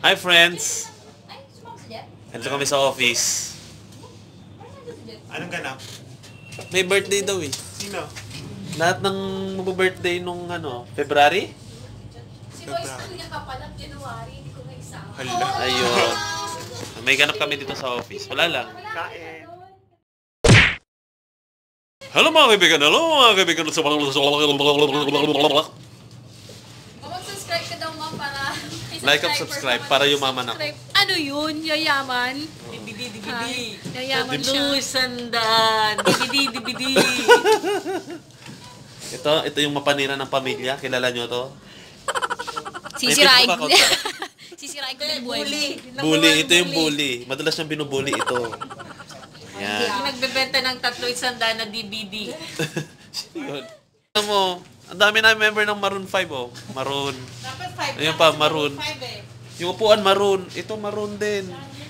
Hi friends! Ito kami sa office. Anong ganap? May birthday daw eh. Sino? Lahat ng mag-birthday nung February? Si Royce niya ka pala, January, hindi ko na-exam. Hala. Ayun. May ganap kami dito sa office. Wala lang. Kain. Hello mga kaibigan! Hello mga kaibigan! Mag-subscribe ka daw ma'am para... Like and subscribe para yumaman ako. Ano yun? Yayaman? DVD. Yayaman siya. Lusandan. DVD. Ito yung mapanira ng pamilya. Kilala nyo to? Sisirain May ko. Facebook account Sisirain ko ng buhay. Bully. Ito yung bully. Madalas niyang binubully ito. Yan. Nagbebenta ng 300 na DVD. Yun. Alam mo, ang dami na member ng Maroon 5 oh. Maroon. Dapat 5. Ayun pa, Maroon. Yung upuan Maroon. Ito Maroon din.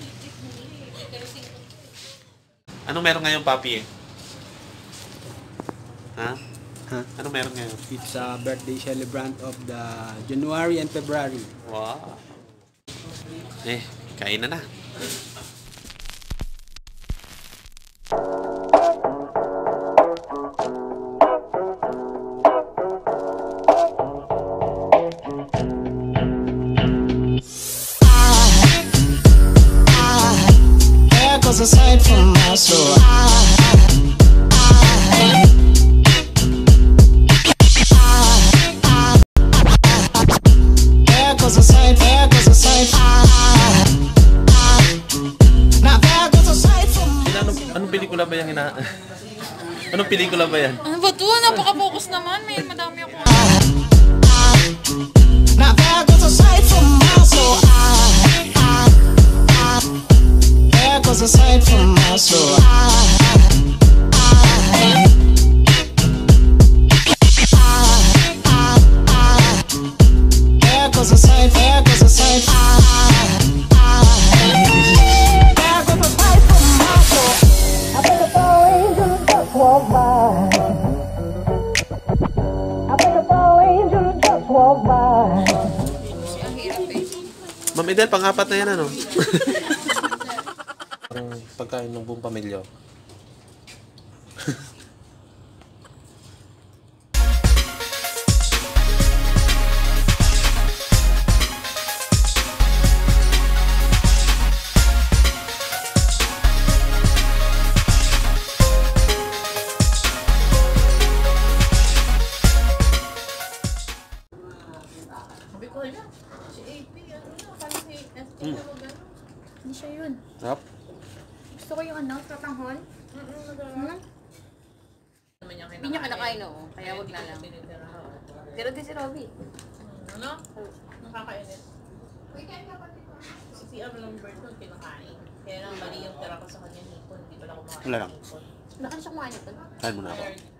Anong meron ngayon, Papi? Ha? Anong meron ngayon? It's a birthday celebrant of the January and February. Wow. Kain na. Aside from my soul, there goes aside. Now there goes aside from Anong pelikula ba yan? Anong pelikula ba yan? Ano ba ito? Napaka-focus naman. May madami ako. now there goes aside from my soul. There goes aside from my soul. There goes aside. There goes aside. There goes aside from my soul. I think a fall angel just walked by. I think a fall angel just walked by. Ang hirap eh. Ma'am Edel, pang-apat na yan ano? Ang pagkain ng buong pamilya. Sabi ko na, si AP, parang si SP na magano. Hindi siya yun. Yep. Gusto ko yung tatanghol. Hindi niya kinakain, oo. Kaya wag na lang. Pero din si Robby. Ano? Nakakainis. Si Lambert nun kinakain. Kaya lang mali yung tira ko sa kanya hipon. Hindi pala kumakain. Wala lang. Wala ka na siya kumain ito. Kain mo na ako.